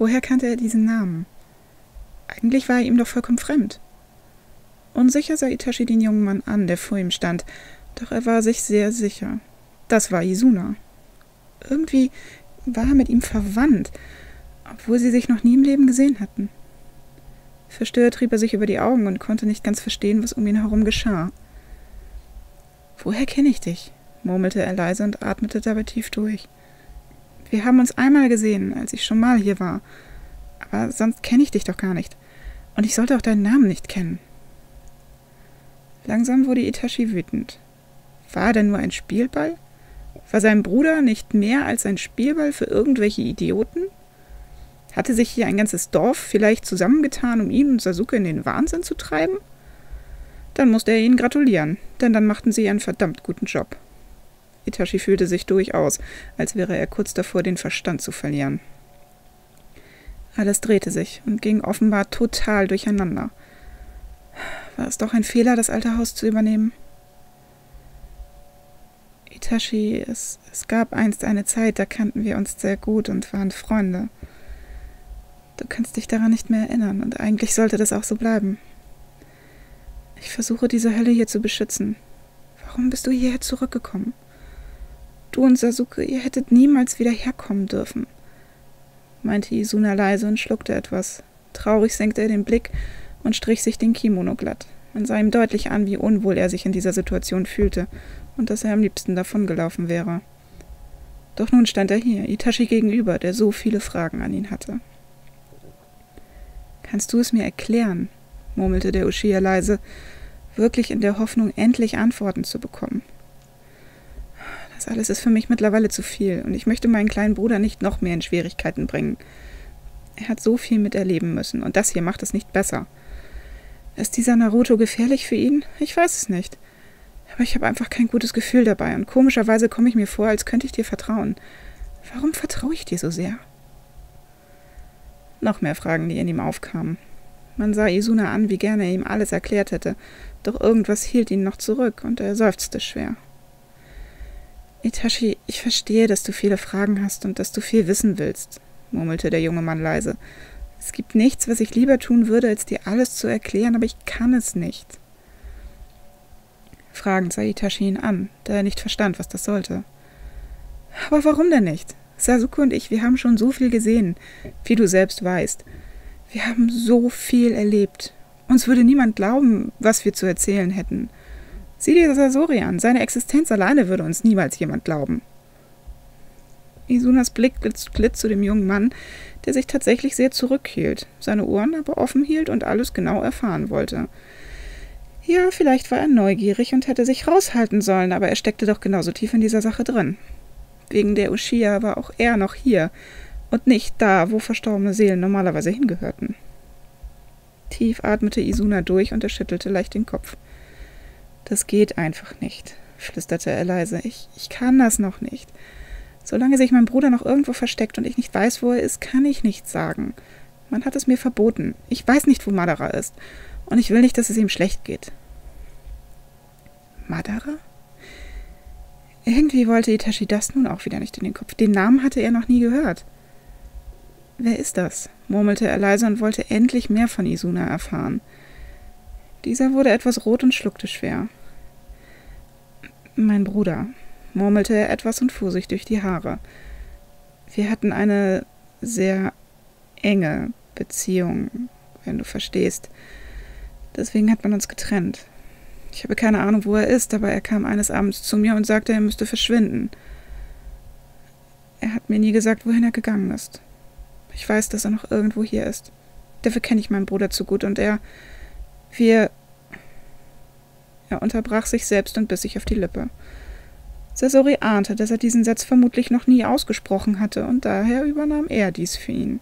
Woher kannte er diesen Namen? Eigentlich war er ihm doch vollkommen fremd. Unsicher sah Itachi den jungen Mann an, der vor ihm stand, doch er war sich sehr sicher. Das war Izuna. Irgendwie war er mit ihm verwandt, obwohl sie sich noch nie im Leben gesehen hatten. Verstört rieb er sich über die Augen und konnte nicht ganz verstehen, was um ihn herum geschah. »Woher kenne ich dich?« murmelte er leise und atmete dabei tief durch. »Wir haben uns einmal gesehen, als ich schon mal hier war. Aber sonst kenne ich dich doch gar nicht. Und ich sollte auch deinen Namen nicht kennen.« Langsam wurde Itachi wütend. War er denn nur ein Spielball? War sein Bruder nicht mehr als ein Spielball für irgendwelche Idioten? Hatte sich hier ein ganzes Dorf vielleicht zusammengetan, um ihn und Sasuke in den Wahnsinn zu treiben? Dann musste er ihnen gratulieren, denn dann machten sie einen verdammt guten Job. Itachi fühlte sich durchaus, als wäre er kurz davor, den Verstand zu verlieren. Alles drehte sich und ging offenbar total durcheinander. War es doch ein Fehler, das alte Haus zu übernehmen? Itachi, es gab einst eine Zeit, da kannten wir uns sehr gut und waren Freunde. Du kannst dich daran nicht mehr erinnern und eigentlich sollte das auch so bleiben. Ich versuche, diese Hölle hier zu beschützen. Warum bist du hierher zurückgekommen? Du und Sasuke, ihr hättet niemals wieder herkommen dürfen, meinte Izuna leise und schluckte etwas. Traurig senkte er den Blick und strich sich den Kimono glatt. Man sah ihm deutlich an, wie unwohl er sich in dieser Situation fühlte und dass er am liebsten davongelaufen wäre. Doch nun stand er hier, Itachi gegenüber, der so viele Fragen an ihn hatte. »Kannst du es mir erklären?« murmelte der Uchiha leise, wirklich in der Hoffnung, endlich Antworten zu bekommen. »Das alles ist für mich mittlerweile zu viel, und ich möchte meinen kleinen Bruder nicht noch mehr in Schwierigkeiten bringen. Er hat so viel miterleben müssen, und das hier macht es nicht besser. Ist dieser Naruto gefährlich für ihn? Ich weiß es nicht. Aber ich habe einfach kein gutes Gefühl dabei, und komischerweise komme ich mir vor, als könnte ich dir vertrauen. Warum vertraue ich dir so sehr?« Noch mehr Fragen, die in ihm aufkamen. Man sah Izuna an, wie gerne er ihm alles erklärt hätte, doch irgendwas hielt ihn noch zurück, und er seufzte schwer. »Itachi, ich verstehe, dass du viele Fragen hast und dass du viel wissen willst«, murmelte der junge Mann leise. »Es gibt nichts, was ich lieber tun würde, als dir alles zu erklären, aber ich kann es nicht.« Fragend sah Itachi ihn an, da er nicht verstand, was das sollte. »Aber warum denn nicht? Sasuke und ich, wir haben schon so viel gesehen, wie du selbst weißt. Wir haben so viel erlebt. Uns würde niemand glauben, was wir zu erzählen hätten. Sieh dir Sasori an, seine Existenz alleine würde uns niemals jemand glauben.« Izunas Blick glitt zu dem jungen Mann, der sich tatsächlich sehr zurückhielt, seine Ohren aber offen hielt und alles genau erfahren wollte. Ja, vielleicht war er neugierig und hätte sich raushalten sollen, aber er steckte doch genauso tief in dieser Sache drin. Wegen der Uchiha war auch er noch hier und nicht da, wo verstorbene Seelen normalerweise hingehörten. Tief atmete Izuna durch und er schüttelte leicht den Kopf. »Das geht einfach nicht«, flüsterte er leise. Ich kann das noch nicht. Solange sich mein Bruder noch irgendwo versteckt und ich nicht weiß, wo er ist, kann ich nichts sagen. Man hat es mir verboten. Ich weiß nicht, wo Madara ist. Und ich will nicht, dass es ihm schlecht geht.« Madara? Irgendwie wollte Itachi das nun auch wieder nicht in den Kopf. Den Namen hatte er noch nie gehört. »Wer ist das?« murmelte er leise und wollte endlich mehr von Izuna erfahren. Dieser wurde etwas rot und schluckte schwer. »Mein Bruder«, murmelte er etwas und fuhr sich durch die Haare. »Wir hatten eine sehr enge Beziehung, wenn du verstehst. Deswegen hat man uns getrennt. Ich habe keine Ahnung, wo er ist, aber er kam eines Abends zu mir und sagte, er müsste verschwinden. Er hat mir nie gesagt, wohin er gegangen ist. Ich weiß, dass er noch irgendwo hier ist. Dafür kenne ich meinen Bruder zu gut und Er unterbrach sich selbst und biss sich auf die Lippe. Sasori ahnte, dass er diesen Satz vermutlich noch nie ausgesprochen hatte, und daher übernahm er dies für ihn.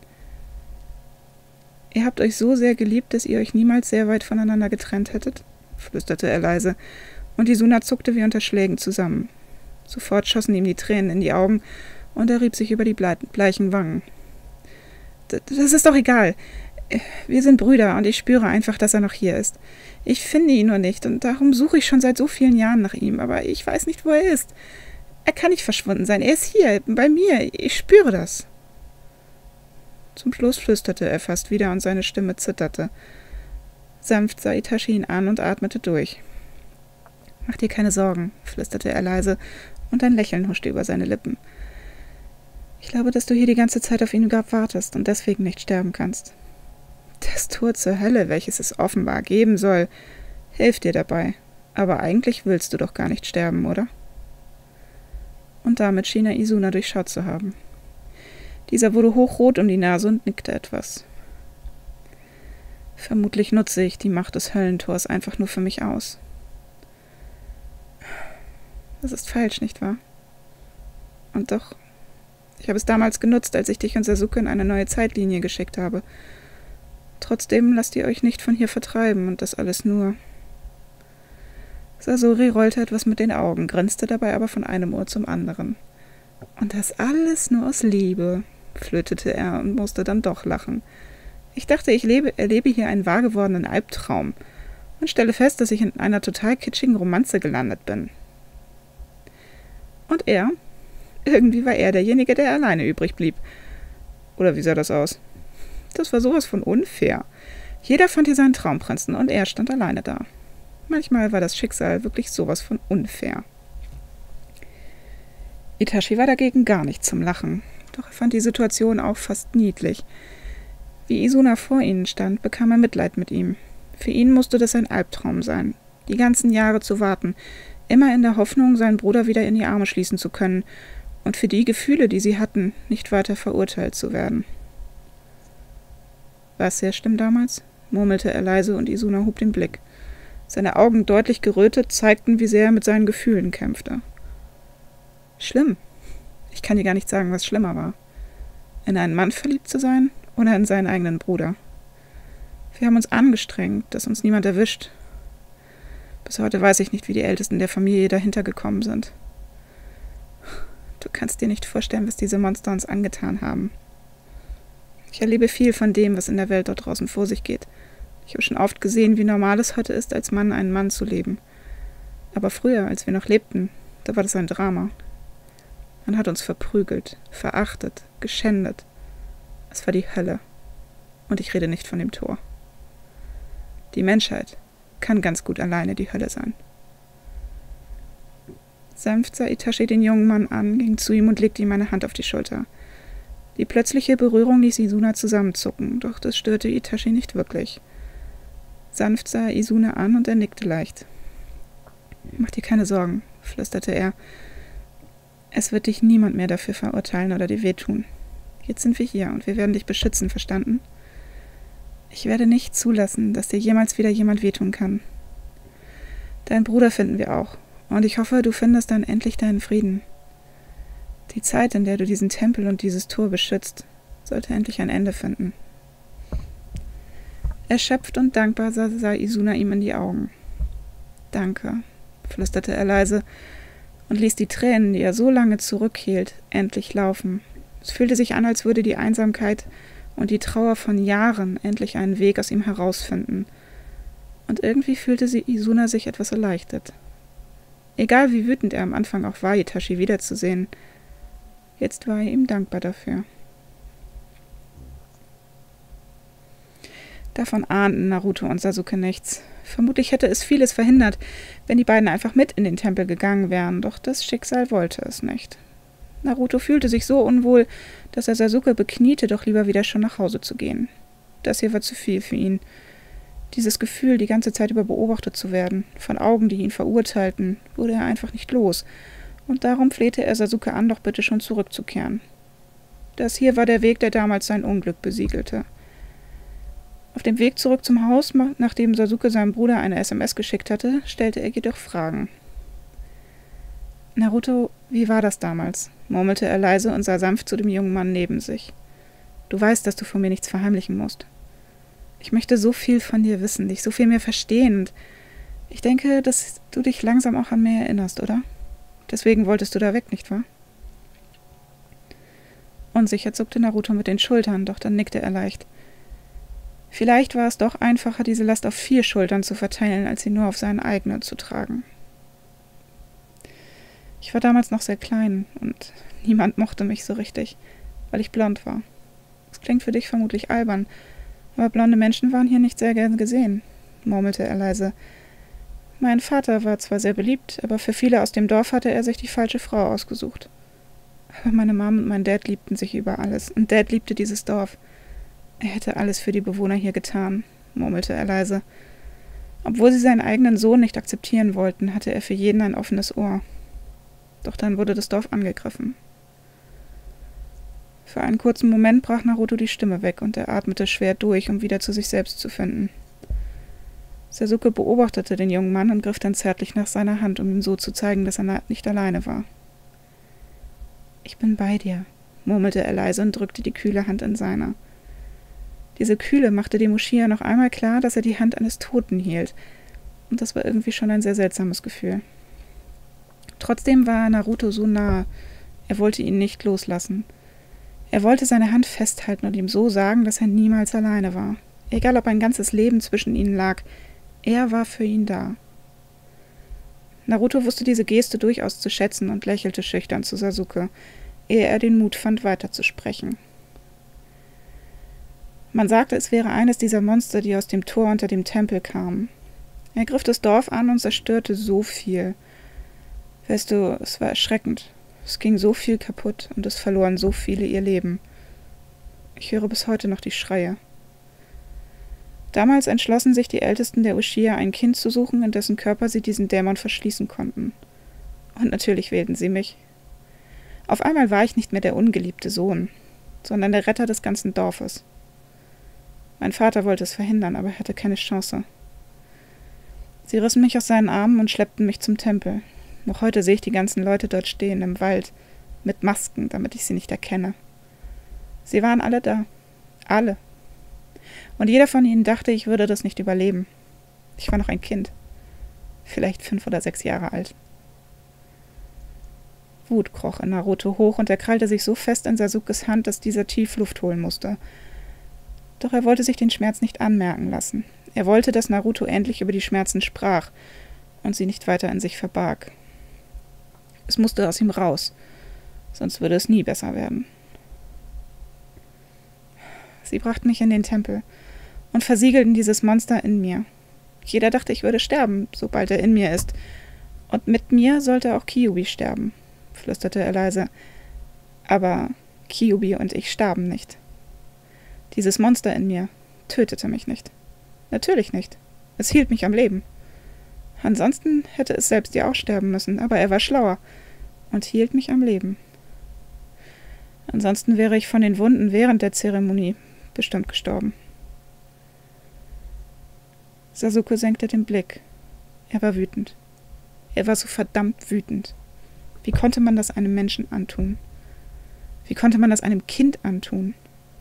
»Ihr habt euch so sehr geliebt, dass ihr euch niemals sehr weit voneinander getrennt hättet?« flüsterte er leise, und Izuna zuckte wie unter Schlägen zusammen. Sofort schossen ihm die Tränen in die Augen, und er rieb sich über die bleichen Wangen. »Das ist doch egal. Wir sind Brüder, und ich spüre einfach, dass er noch hier ist. Ich finde ihn nur nicht, und darum suche ich schon seit so vielen Jahren nach ihm, aber ich weiß nicht, wo er ist. Er kann nicht verschwunden sein. Er ist hier, bei mir. Ich spüre das.« Zum Schluss flüsterte er fast wieder und seine Stimme zitterte. Sanft sah Itachi ihn an und atmete durch. »Mach dir keine Sorgen«, flüsterte er leise, und ein Lächeln huschte über seine Lippen. »Ich glaube, dass du hier die ganze Zeit auf ihn wartest und deswegen nicht sterben kannst. Das Tor zur Hölle, welches es offenbar geben soll, hilft dir dabei. Aber eigentlich willst du doch gar nicht sterben, oder?« Und damit schien er Izuna durchschaut zu haben. Dieser wurde hochrot um die Nase und nickte etwas. »Vermutlich nutze ich die Macht des Höllentors einfach nur für mich aus.« Das ist falsch, nicht wahr? Und doch, ich habe es damals genutzt, als ich dich und Sasuke in eine neue Zeitlinie geschickt habe. Trotzdem lasst ihr euch nicht von hier vertreiben und das alles nur. Sasori rollte etwas mit den Augen, grinste dabei aber von einem Ohr zum anderen. Und das alles nur aus Liebe, flötete er und musste dann doch lachen. Ich dachte, ich erlebe hier einen wahr gewordenen Albtraum und stelle fest, dass ich in einer total kitschigen Romanze gelandet bin. Und er? Irgendwie war er derjenige, der alleine übrig blieb. Oder wie sah das aus? Das war sowas von unfair. Jeder fand hier seinen Traumprinzen und er stand alleine da. Manchmal war das Schicksal wirklich sowas von unfair. Itachi war dagegen gar nicht zum Lachen, doch er fand die Situation auch fast niedlich. Wie Izuna vor ihnen stand, bekam er Mitleid mit ihm. Für ihn musste das ein Albtraum sein, die ganzen Jahre zu warten, immer in der Hoffnung, seinen Bruder wieder in die Arme schließen zu können und für die Gefühle, die sie hatten, nicht weiter verurteilt zu werden. »War es sehr schlimm damals?« murmelte er leise und Izuna hob den Blick. Seine Augen, deutlich gerötet, zeigten, wie sehr er mit seinen Gefühlen kämpfte. »Schlimm? Ich kann dir gar nicht sagen, was schlimmer war. In einen Mann verliebt zu sein oder in seinen eigenen Bruder? Wir haben uns angestrengt, dass uns niemand erwischt. Bis heute weiß ich nicht, wie die Ältesten der Familie dahinter gekommen sind. Du kannst dir nicht vorstellen, was diese Monster uns angetan haben. Ich erlebe viel von dem, was in der Welt dort draußen vor sich geht. Ich habe schon oft gesehen, wie normal es heute ist, als Mann einen Mann zu leben. Aber früher, als wir noch lebten, da war das ein Drama. Man hat uns verprügelt, verachtet, geschändet. Es war die Hölle. Und ich rede nicht von dem Tor. Die Menschheit kann ganz gut alleine die Hölle sein.« Sanft sah Itachi den jungen Mann an, ging zu ihm und legte ihm eine Hand auf die Schulter. Die plötzliche Berührung ließ Izuna zusammenzucken, doch das störte Itachi nicht wirklich. Sanft sah er Izuna an und er nickte leicht. »Mach dir keine Sorgen«, flüsterte er. »Es wird dich niemand mehr dafür verurteilen oder dir wehtun. Jetzt sind wir hier und wir werden dich beschützen, verstanden? Ich werde nicht zulassen, dass dir jemals wieder jemand wehtun kann. Deinen Bruder finden wir auch, und ich hoffe, du findest dann endlich deinen Frieden. Die Zeit, in der du diesen Tempel und dieses Tor beschützt, sollte endlich ein Ende finden.« Erschöpft und dankbar sah Izuna ihm in die Augen. »Danke«, flüsterte er leise und ließ die Tränen, die er so lange zurückhielt, endlich laufen. Es fühlte sich an, als würde die Einsamkeit und die Trauer von Jahren endlich einen Weg aus ihm herausfinden. Und irgendwie fühlte Izuna sich etwas erleichtert. Egal wie wütend er am Anfang auch war, Itachi wiederzusehen, jetzt war er ihm dankbar dafür. Davon ahnten Naruto und Sasuke nichts. Vermutlich hätte es vieles verhindert, wenn die beiden einfach mit in den Tempel gegangen wären, doch das Schicksal wollte es nicht. Naruto fühlte sich so unwohl, dass er Sasuke bekniete, doch lieber wieder schon nach Hause zu gehen. Das hier war zu viel für ihn. Dieses Gefühl, die ganze Zeit über beobachtet zu werden, von Augen, die ihn verurteilten, wurde er einfach nicht los, und darum flehte er Sasuke an, doch bitte schon zurückzukehren. Das hier war der Weg, der damals sein Unglück besiegelte. Auf dem Weg zurück zum Haus, nachdem Sasuke seinem Bruder eine SMS geschickt hatte, stellte er jedoch Fragen. »Naruto, wie war das damals?« murmelte er leise und sah sanft zu dem jungen Mann neben sich. »Du weißt, dass du von mir nichts verheimlichen musst. Ich möchte so viel von dir wissen, dich so viel mehr verstehen, und ich denke, dass du dich langsam auch an mehr erinnerst, oder? Deswegen wolltest du da weg, nicht wahr?« Unsicher zuckte Naruto mit den Schultern, doch dann nickte er leicht. Vielleicht war es doch einfacher, diese Last auf 4 Schultern zu verteilen, als sie nur auf seine eigene zu tragen. Ich war damals noch sehr klein und niemand mochte mich so richtig, weil ich blond war. Es Das klingt für dich vermutlich albern, aber blonde Menschen waren hier nicht sehr gern gesehen, murmelte er leise. Mein Vater war zwar sehr beliebt, aber für viele aus dem Dorf hatte er sich die falsche Frau ausgesucht. Aber meine Mom und mein Dad liebten sich über alles, und Dad liebte dieses Dorf. Er hätte alles für die Bewohner hier getan, murmelte er leise. Obwohl sie seinen eigenen Sohn nicht akzeptieren wollten, hatte er für jeden ein offenes Ohr. Doch dann wurde das Dorf angegriffen. Für einen kurzen Moment brach Naruto die Stimme weg und er atmete schwer durch, um wieder zu sich selbst zu finden. Sasuke beobachtete den jungen Mann und griff dann zärtlich nach seiner Hand, um ihm so zu zeigen, dass er nicht alleine war. »Ich bin bei dir«, murmelte er leise und drückte die kühle Hand in seiner. Diese Kühle machte dem Uchiha noch einmal klar, dass er die Hand eines Toten hielt, und das war irgendwie schon ein sehr seltsames Gefühl. Trotzdem war Naruto so nahe, er wollte ihn nicht loslassen. Er wollte seine Hand festhalten und ihm so sagen, dass er niemals alleine war. Egal, ob ein ganzes Leben zwischen ihnen lag, er war für ihn da. Naruto wusste diese Geste durchaus zu schätzen und lächelte schüchtern zu Sasuke, ehe er den Mut fand, weiterzusprechen. Man sagte, es wäre eines dieser Monster, die aus dem Tor unter dem Tempel kamen. Er griff das Dorf an und zerstörte so viel. Weißt du, es war erschreckend. Es ging so viel kaputt und es verloren so viele ihr Leben. Ich höre bis heute noch die Schreie. Damals entschlossen sich die Ältesten der Uchiha, ein Kind zu suchen, in dessen Körper sie diesen Dämon verschließen konnten. Und natürlich wählten sie mich. Auf einmal war ich nicht mehr der ungeliebte Sohn, sondern der Retter des ganzen Dorfes. Mein Vater wollte es verhindern, aber er hatte keine Chance. Sie rissen mich aus seinen Armen und schleppten mich zum Tempel. Noch heute sehe ich die ganzen Leute dort stehen, im Wald, mit Masken, damit ich sie nicht erkenne. Sie waren alle da. Alle. Und jeder von ihnen dachte, ich würde das nicht überleben. Ich war noch ein Kind. Vielleicht 5 oder 6 Jahre alt. Wut kroch in Naruto hoch und er krallte sich so fest in Sasukes Hand, dass dieser tief Luft holen musste. Doch er wollte sich den Schmerz nicht anmerken lassen. Er wollte, dass Naruto endlich über die Schmerzen sprach und sie nicht weiter in sich verbarg. Es musste aus ihm raus, sonst würde es nie besser werden. Sie brachten mich in den Tempel und versiegelten dieses Monster in mir. Jeder dachte, ich würde sterben, sobald er in mir ist. Und mit mir sollte auch Kyuubi sterben, flüsterte er leise. Aber Kyuubi und ich starben nicht. Dieses Monster in mir tötete mich nicht. Natürlich nicht. Es hielt mich am Leben. Ansonsten hätte es selbst ja auch sterben müssen, aber er war schlauer und hielt mich am Leben. Ansonsten wäre ich von den Wunden während der Zeremonie bestimmt gestorben. Sasuke senkte den Blick. Er war wütend. Er war so verdammt wütend. Wie konnte man das einem Menschen antun? Wie konnte man das einem Kind antun?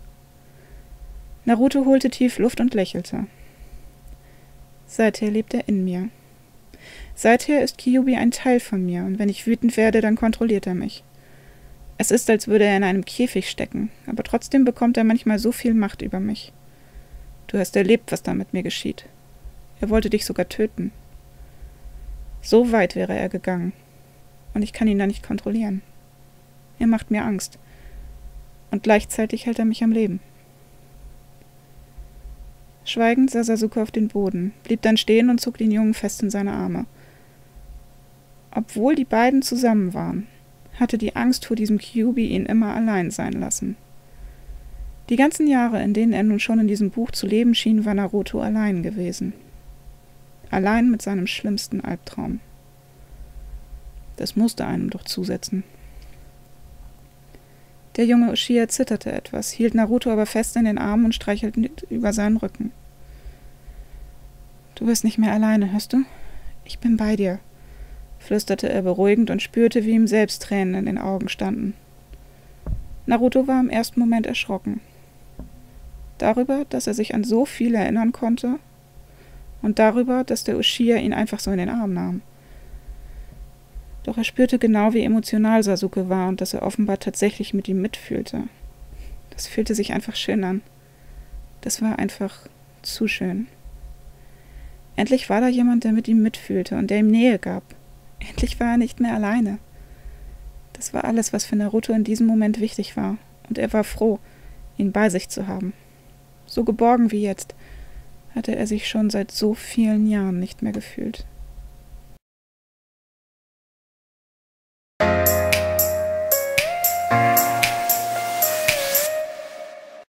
Naruto holte tief Luft und lächelte. Seither lebt er in mir. Seither ist Kyuubi ein Teil von mir, und wenn ich wütend werde, dann kontrolliert er mich. Es ist, als würde er in einem Käfig stecken, aber trotzdem bekommt er manchmal so viel Macht über mich. Du hast erlebt, was da mit mir geschieht. Er wollte dich sogar töten. So weit wäre er gegangen, und ich kann ihn da nicht kontrollieren. Er macht mir Angst, und gleichzeitig hält er mich am Leben. Schweigend sah Sasuke auf den Boden, blieb dann stehen und zog den Jungen fest in seine Arme. Obwohl die beiden zusammen waren, hatte die Angst vor diesem Kyuubi ihn immer allein sein lassen. Die ganzen Jahre, in denen er nun schon in diesem Buch zu leben schien, war Naruto allein gewesen. Allein mit seinem schlimmsten Albtraum. Das musste einem doch zusetzen. Der junge Uchiha zitterte etwas, hielt Naruto aber fest in den Armen und streichelte über seinen Rücken. »Du bist nicht mehr alleine, hörst du? Ich bin bei dir«, flüsterte er beruhigend und spürte, wie ihm selbst Tränen in den Augen standen. Naruto war im ersten Moment erschrocken. Darüber, dass er sich an so viel erinnern konnte und darüber, dass der Uchiha ihn einfach so in den Arm nahm. Doch er spürte genau, wie emotional Sasuke war und dass er offenbar tatsächlich mit ihm mitfühlte. Das fühlte sich einfach schön an. Das war einfach zu schön. Endlich war da jemand, der mit ihm mitfühlte und der ihm Nähe gab. Endlich war er nicht mehr alleine. Das war alles, was für Naruto in diesem Moment wichtig war, und er war froh. ihn bei sich zu haben. So geborgen wie jetzt hatte er sich schon seit so vielen Jahren nicht mehr gefühlt.